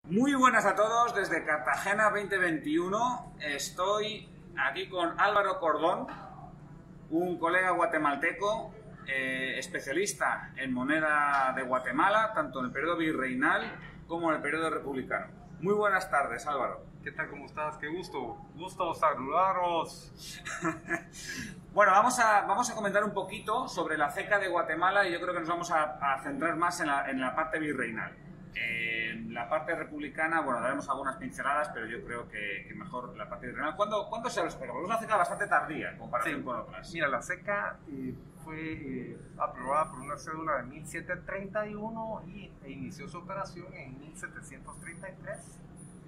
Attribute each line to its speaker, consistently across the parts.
Speaker 1: Muy buenas a todos desde Cartagena 2021. Estoy aquí con Álvaro Cordón, un colega guatemalteco, especialista en moneda de Guatemala, tanto en el periodo virreinal como en el periodo republicano. Muy buenas tardes, Álvaro.
Speaker 2: ¿Qué tal? ¿Cómo estás? Qué gusto. Gusto saludaros.
Speaker 1: Bueno, vamos a comentar un poquito sobre la ceca de Guatemala y yo creo que nos vamos a centrar más en la parte virreinal. En la parte republicana, bueno, daremos algunas pinceladas, pero yo creo que mejor la parte virreinal. ¿Cuándo se despegó? Porque es una ceca bastante tardía en comparación con otras.
Speaker 2: Mira, la ceca fue aprobada por una cédula de 1731 e inició su operación en 1733.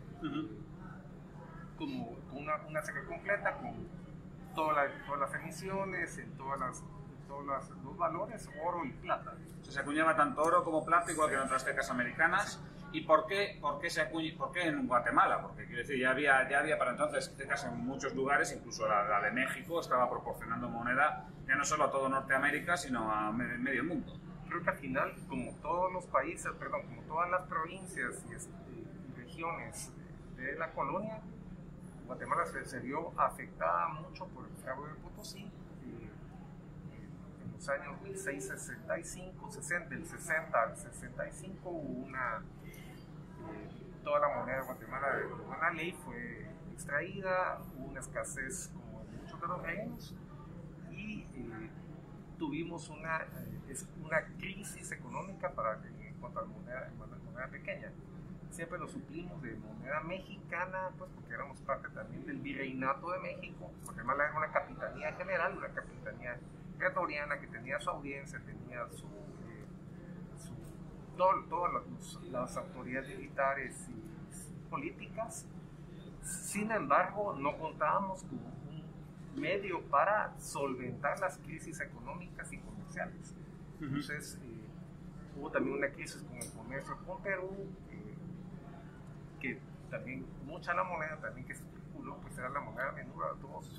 Speaker 2: Como una ceca completa con todas las emisiones, en todos los valores, oro y plata.
Speaker 1: O sea, se acuñaba tanto oro como plata, igual que en otras cecas americanas. ¿Y por qué en Guatemala? Porque quiero decir, ya había para entonces cecas en muchos lugares, incluso la de México estaba proporcionando moneda ya no solo a todo Norteamérica, sino a medio mundo.
Speaker 2: Creo que al final, como todos los países, como todas las provincias y regiones de la colonia, Guatemala se vio afectada mucho por el fraude de Potosí. En los años 1665, del 60 al 65 hubo toda la moneda de Guatemala de buena ley fue extraída, hubo una escasez como en muchos de los reinos y tuvimos una crisis económica en cuanto a moneda pequeña. Siempre lo suplimos de moneda mexicana, pues porque éramos parte también del virreinato de México. Guatemala era una capitanía general, una capitanía pretoriana que tenía su audiencia, tenía todas las autoridades militares y políticas. Sin embargo, no contábamos con un medio para solventar las crisis económicas y comerciales. Entonces, hubo también una crisis con el comercio con Perú, que también mucha la moneda también que se especuló, pues era la moneda menuda,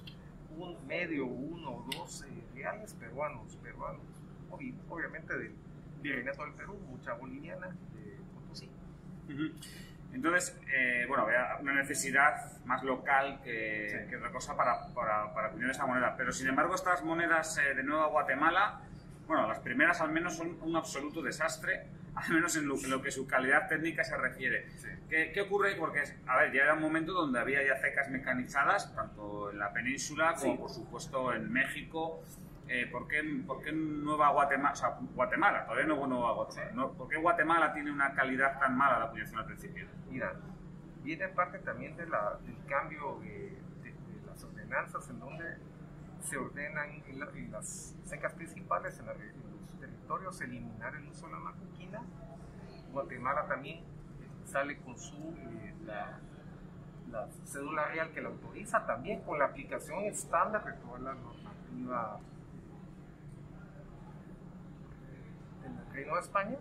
Speaker 2: uno o dos reales peruanos, obviamente del virreinato del Perú, mucha boliviana de Potosí.
Speaker 1: Entonces, bueno, había una necesidad más local que otra cosa para acuñar esta moneda, pero sin embargo estas monedas de Nueva Guatemala, bueno, las primeras al menos son un absoluto desastre, al menos en lo que su calidad técnica se refiere.
Speaker 2: Sí.
Speaker 1: ¿Qué ocurre? Porque, a ver, ya era un momento donde había ya cecas mecanizadas, tanto en la península como, por supuesto, en México. ¿Por qué Nueva Guatemala, o sea, Guatemala, todavía no hubo Nueva Guatemala, ¿no? ¿Por qué Guatemala tiene una calidad tan mala de acuñación al principio?
Speaker 2: Mira, viene parte también del cambio de las ordenanzas en donde se ordenan en las cecas principales, en los territorios, eliminar el uso de la macuquina. Guatemala también sale con la cédula real que la autoriza, también con la aplicación estándar de toda la normativa en el Reino de España.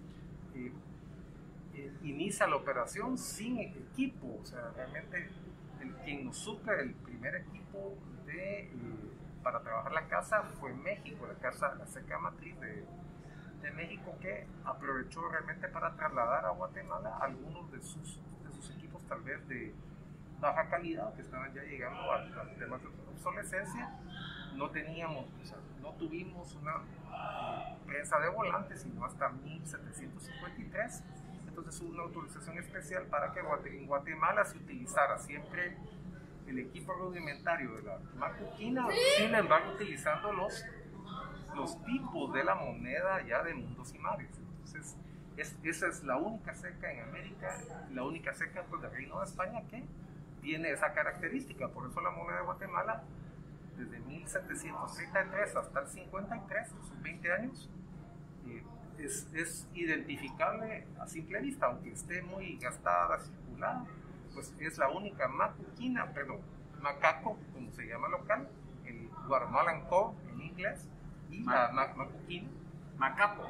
Speaker 2: Inicia la operación sin equipo, o sea, realmente quien nos suple el primer equipo para trabajar la casa fue México, la ceca matriz de México, que aprovechó realmente para trasladar a Guatemala algunos de sus equipos tal vez de baja calidad que estaban ya llegando a temas de obsolescencia. No tuvimos una prensa de volantes sino hasta 1753. Entonces hubo una autorización especial para que en Guatemala se utilizara siempre el equipo rudimentario de la macuquina, sin embargo utilizando los tipos de la moneda ya de mundos y mares. Entonces esa es la única ceca en América, la única ceca del Reino de España que tiene esa característica. Por eso la moneda de Guatemala desde 1733 hasta el 53, esos 20 años, es identificable a simple vista, aunque esté muy gastada, circulada, pues es la única macaco, como se llama local, el Guatemalan Core en inglés, y la macuquina.
Speaker 1: Macaco.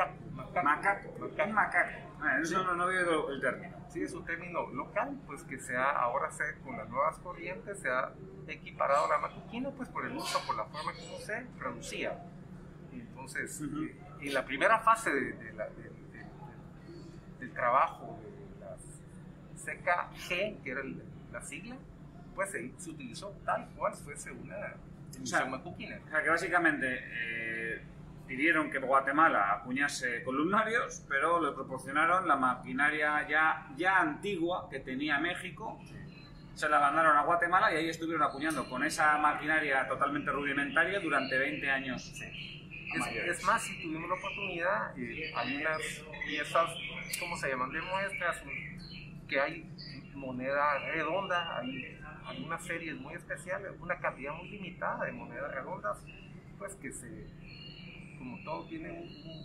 Speaker 1: Eso no había oído el término.
Speaker 2: Sí, es un término local, pues que ahora con las nuevas corrientes se ha equiparado la macuquina, pues por el uso, por la forma como se producía. Entonces, en la primera fase del trabajo de CKG, que era la sigla, pues se utilizó tal cual fuese una emisión matutina.
Speaker 1: O sea, que básicamente pidieron que Guatemala acuñase columnarios, pero le proporcionaron la maquinaria ya antigua que tenía México. Se la mandaron a Guatemala y ahí estuvieron acuñando con esa maquinaria totalmente rudimentaria durante 20 años.
Speaker 2: Sí. Es más, si tuvimos la oportunidad, hay unas piezas, ¿cómo se llaman?, de muestras, que hay moneda redonda, hay unas series muy especiales, una cantidad muy limitada de monedas redondas, pues que como todo tiene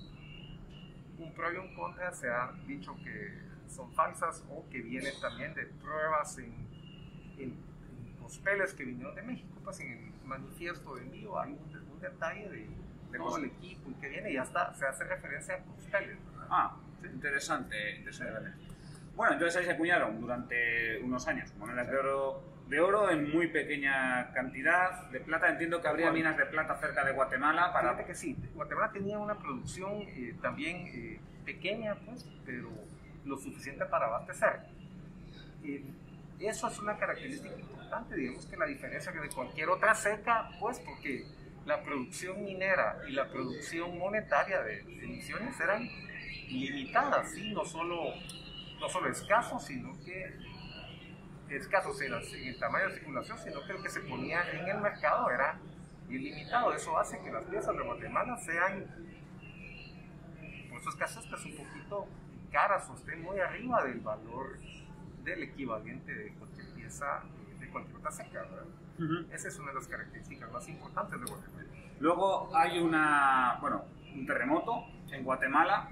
Speaker 2: un pro y un contra, se ha dicho que son falsas o que vienen también de pruebas en los papeles que vinieron de México. Pues en el manifiesto de envío hay un detalle de todo el equipo y que viene y hasta se hace referencia a los papeles.
Speaker 1: Sí. Interesante. Bueno, entonces ahí se acuñaron durante unos años monedas de oro en muy pequeña cantidad, de plata. Entiendo que habría minas de plata cerca de Guatemala.
Speaker 2: Fíjate que sí, Guatemala tenía una producción también pequeña, pues, pero lo suficiente para abastecer. Eso es una característica importante, digamos que la diferencia de cualquier otra seca, pues porque la producción minera y la producción monetaria de emisiones eran limitadas, ¿sí? no solo escasos, sino que escasos en el tamaño de circulación, sino que el que se ponía en el mercado era ilimitado. Eso hace que las piezas de Guatemala sean, por eso escasas, que es un poquito caras o estén muy arriba del valor del equivalente de cualquier pieza de cualquier otra seca, ¿verdad? Esa es una de las características más importantes de Guatemala.
Speaker 1: Luego hay un terremoto en Guatemala,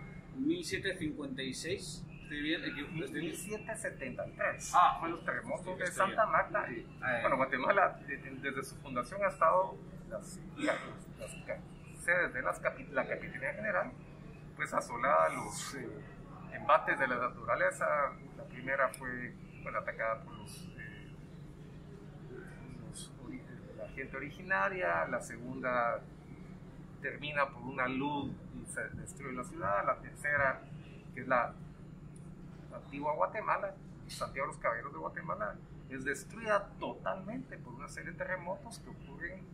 Speaker 1: 1756. ¿Estoy bien?
Speaker 2: 1773. Fue los terremotos de Santa Marta. Bueno, Guatemala desde su fundación ha estado las sedes de la Capitanía General, pues asolada los embates de la naturaleza. La primera fue atacada por la gente originaria, la segunda termina por una luz y se destruye la ciudad, la tercera, que es la antigua Guatemala, Santiago de los Caballeros de Guatemala, es destruida totalmente por una serie de terremotos que ocurren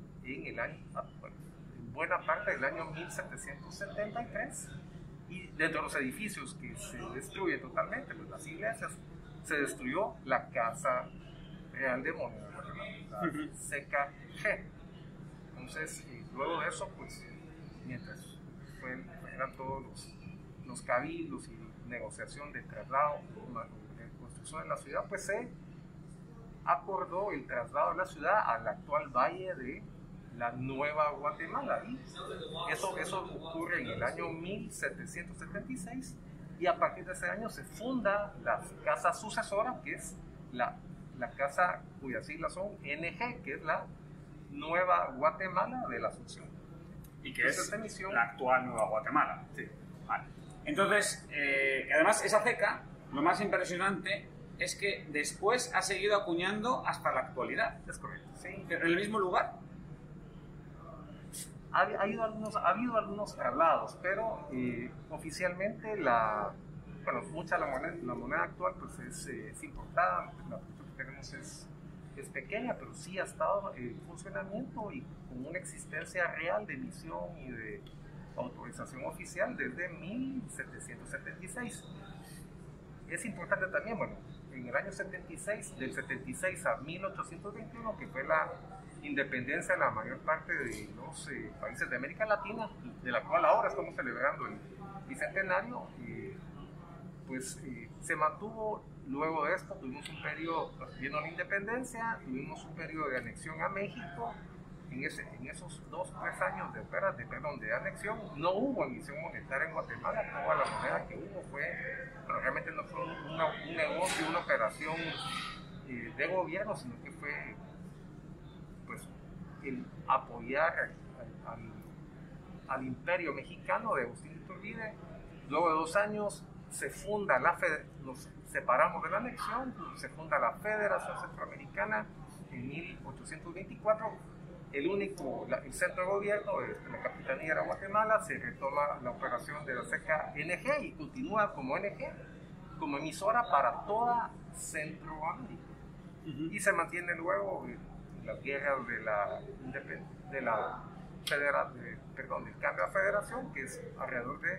Speaker 2: en buena parte del año 1773. Y dentro de los edificios que se destruyen totalmente, pues las iglesias, se destruyó la Casa Real de Moneda, la CKG. Entonces, luego de eso, pues, mientras eran todos los cabildos y negociación de traslado, de construcción de la ciudad, pues se acordó el traslado de la ciudad al actual valle de la Nueva Guatemala. Y eso ocurre en el año 1776 y a partir de ese año se funda la casa sucesora, que es la casa cuyas siglas son NG, que es la Nueva Guatemala de la Asunción.
Speaker 1: Y que es la actual Nueva Guatemala.
Speaker 2: Sí.
Speaker 1: Vale. Entonces, además esa ceca, lo más impresionante es que después ha seguido acuñando hasta la actualidad.
Speaker 2: Es correcto. Sí.
Speaker 1: ¿En el mismo lugar?
Speaker 2: Ha habido algunos traslados, pero oficialmente la moneda actual pues es importada. La producción que tenemos es pequeña, pero sí ha estado en funcionamiento y con una existencia real de emisión y de autorización oficial desde 1776. Es importante también, en el año 76, del 76 a 1821, que fue la independencia de la mayor parte de los países de América Latina, de la cual ahora estamos celebrando el bicentenario, pues se mantuvo. Luego de esto tuvimos un periodo, viendo la independencia, tuvimos un periodo de anexión a México. En esos 2-3 años de anexión no hubo emisión monetaria en Guatemala. Toda la moneda que hubo realmente no fue un negocio, una operación de gobierno, sino que fue pues el apoyar al imperio mexicano de Agustín Iturbide. Luego de 2 años se funda nos separamos de la anexión, se funda la Federación Centroamericana en 1824. El centro de gobierno de la Capitanía era Guatemala. Se retoma la operación de la CKNG y continúa como NG como emisora para toda Centroamérica. Y se mantiene luego las guerras del cambio a federación, que es alrededor de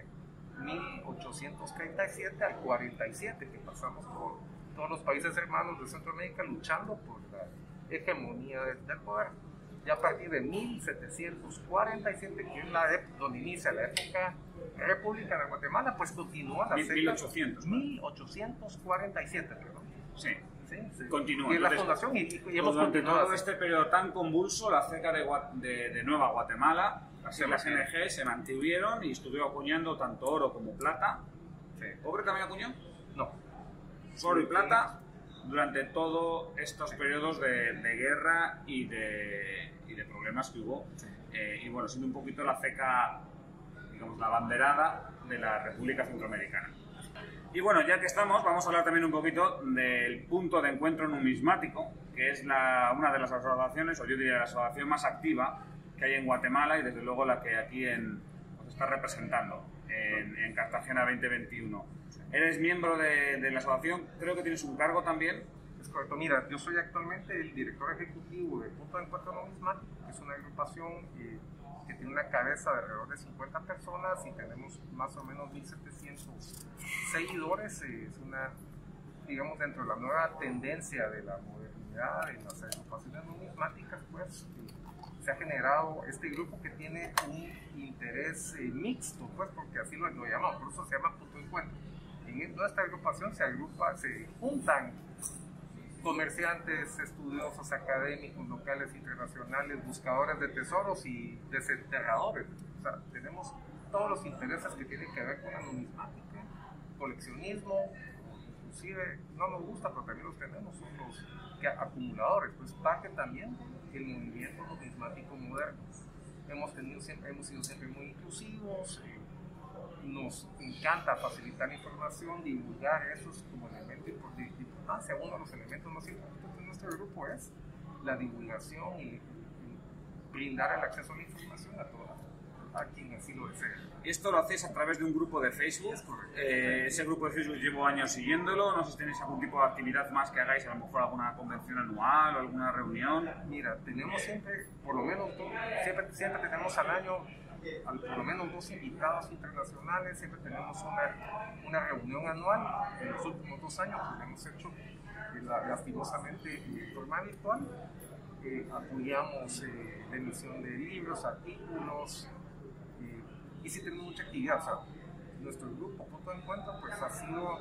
Speaker 2: 1837 al 47, que pasamos por todos los países hermanos de Centroamérica luchando por la hegemonía del poder. Ya a partir de 1747, que es donde inicia la época republicana de Guatemala, pues continúa la 1847, perdón.
Speaker 1: Sí.
Speaker 2: Sí.
Speaker 1: Continúa.
Speaker 2: Y la fundación y hemos
Speaker 1: durante
Speaker 2: continuado
Speaker 1: todo este periodo tan convulso, la CECA de Nueva Guatemala, las NG, se mantuvieron y estuvieron acuñando tanto oro como plata.
Speaker 2: Sí.
Speaker 1: ¿Cobre también acuñó?
Speaker 2: No.
Speaker 1: Oro y plata durante todos estos periodos de guerra y de problemas que hubo.
Speaker 2: Sí.
Speaker 1: Y bueno, siendo un poquito la CECA, digamos, la banderada de la República Centroamericana. Y bueno, ya que estamos, vamos a hablar también un poquito del punto de encuentro numismático, que es una de las asociaciones, o yo diría la asociación más activa que hay en Guatemala y desde luego la que aquí nos está representando en Cartagena 2021. Eres miembro de la asociación, creo que tienes un cargo también.
Speaker 2: Es correcto, mira, yo soy actualmente el director ejecutivo de Punto de Encuentro Numismático, que es una agrupación que tiene una cabeza de alrededor de 50 personas y tenemos más o menos 1.700 seguidores. Es una, digamos, dentro de la nueva tendencia de la modernidad en las agrupaciones numismáticas, pues se ha generado este grupo que tiene un interés mixto, pues porque así lo llamamos, por eso se llama Punto de Encuentro. En nuestra agrupación se juntan comerciantes, estudiosos, académicos, locales, internacionales, buscadores de tesoros y desenterradores. O sea, tenemos todos los intereses que tienen que ver con la numismática, coleccionismo, inclusive, no nos gusta, pero también los tenemos, son los acumuladores, pues parte también del movimiento numismático moderno. Hemos sido siempre muy inclusivos, nos encanta facilitar información, divulgar esos como elementos de importancia. Uno de los elementos más importantes de nuestro grupo es la divulgación y brindar el acceso a la información a quien así lo desee.
Speaker 1: Esto lo hacéis a través de un grupo de Facebook. Ese grupo de Facebook llevo años siguiéndolo. No sé si tenéis algún tipo de actividad más que hagáis, a lo mejor alguna convención anual o alguna reunión.
Speaker 2: Mira, tenemos siempre, por lo menos, siempre tenemos al año por lo menos 2 invitados internacionales. Siempre tenemos una reunión anual. En los últimos 2 años lo hemos hecho lastimosamente de forma virtual. Apoyamos la emisión de libros, artículos, y sí tenemos mucha actividad. O sea, nuestro grupo Punto de Encuentro pues ha sido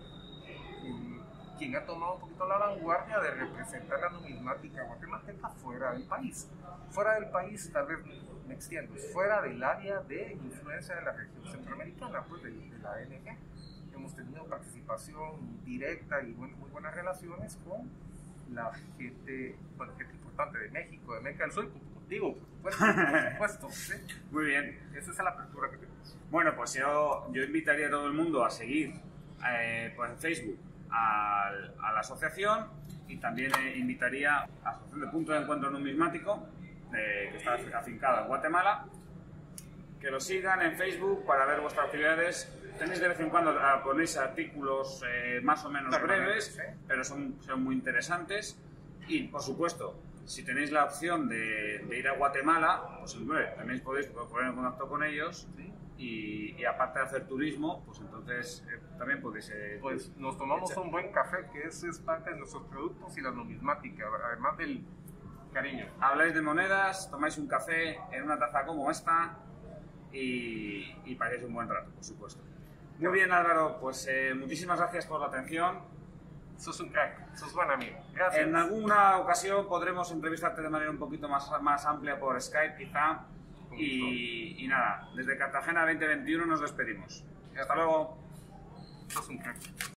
Speaker 2: quien ha tomado un poquito la vanguardia de representar la numismática guatemalteca fuera del país. Fuera del país, tal vez me extiendo, fuera del área de influencia de la región centroamericana, pues de la ANG. Hemos tenido participación directa y muy buenas relaciones con la gente importante de México, de América del Sur, contigo, por supuesto. ¿Sí?
Speaker 1: Muy bien.
Speaker 2: Esa es la apertura que tenemos.
Speaker 1: Bueno, pues yo invitaría a todo el mundo a seguir pues en Facebook a la asociación, y también invitaría a la Asociación de Punto de Encuentro Numismático, que está afincada en Guatemala, que lo sigan en Facebook para ver vuestras actividades. Tenéis de vez en cuando ponéis artículos más o menos breves, pero son muy interesantes. Y por supuesto, si tenéis la opción de ir a Guatemala, pues también podéis poner en contacto con ellos. Y aparte de hacer turismo, pues entonces también podéis...
Speaker 2: pues nos tomamos un buen café, que es parte de nuestros productos, y la numismática, además del cariño.
Speaker 1: Habláis de monedas, tomáis un café en una taza como esta y pasáis un buen rato, por supuesto. Muy bien, Álvaro, pues muchísimas gracias por la atención.
Speaker 2: Sos un crack, sos buen amigo. Gracias.
Speaker 1: En alguna ocasión podremos entrevistarte de manera un poquito más amplia por Skype, quizá. Y nada, desde Cartagena 2021 nos despedimos. Hasta luego.
Speaker 2: Sos un crack.